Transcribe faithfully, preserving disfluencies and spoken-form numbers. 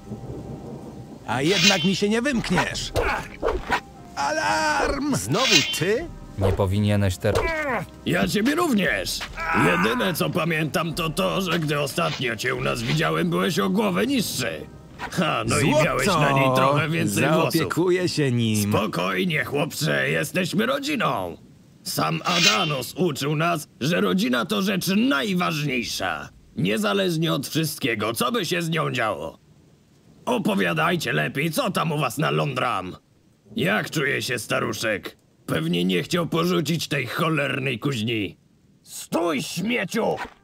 A jednak mi się nie wymkniesz. Alarm! Znowu ty? Nie powinieneś teraz... Ja ciebie również. Jedyne co pamiętam to to, że gdy ostatnio cię u nas widziałem, byłeś o głowę niższy. Ha, no i miałeś na niej trochę więcej włosów. Zaopiekuję się nim. Spokojnie, chłopcze, jesteśmy rodziną. Sam Adanos uczył nas, że rodzina to rzecz najważniejsza. Niezależnie od wszystkiego, co by się z nią działo. Opowiadajcie lepiej, co tam u was na Londram? Jak czuje się staruszek? Pewnie nie chciał porzucić tej cholernej kuźni. Stój, śmieciu!